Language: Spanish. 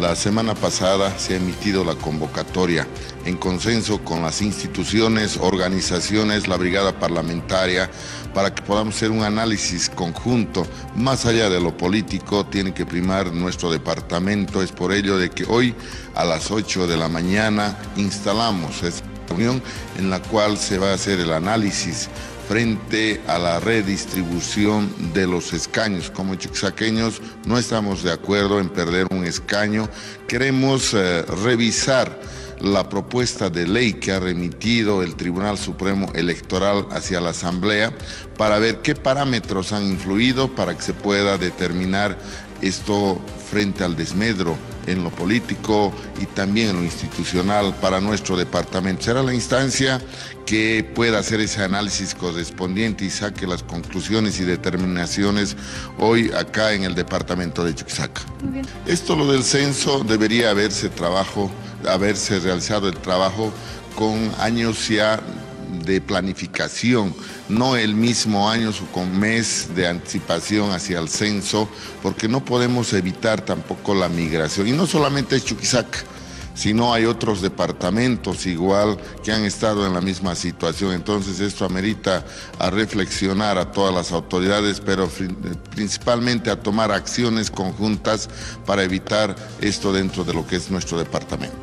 La semana pasada se ha emitido la convocatoria en consenso con las instituciones, organizaciones, la brigada parlamentaria, para que podamos hacer un análisis conjunto. Más allá de lo político, tiene que primar nuestro departamento. Es por ello de que hoy a las 8 de la mañana instalamos esta reunión en la cual se va a hacer el análisis frente a la redistribución de los escaños. Como chuquisaqueños no estamos de acuerdo en perder un escaño. Queremos revisar la propuesta de ley que ha remitido el Tribunal Supremo Electoral hacia la Asamblea para ver qué parámetros han influido para que se pueda determinar esto frente al desmedro en lo político y también en lo institucional para nuestro departamento. Será la instancia que pueda hacer ese análisis correspondiente y saque las conclusiones y determinaciones hoy acá en el departamento de Chuquisaca. Muy bien. Esto, lo del censo, debería haberse realizado el trabajo con años ya de planificación, no el mismo año con mes de anticipación hacia el censo, porque no podemos evitar tampoco la migración. Y no solamente es Chuquisaca, sino hay otros departamentos igual que han estado en la misma situación. Entonces esto amerita a reflexionar a todas las autoridades, pero principalmente a tomar acciones conjuntas para evitar esto dentro de lo que es nuestro departamento.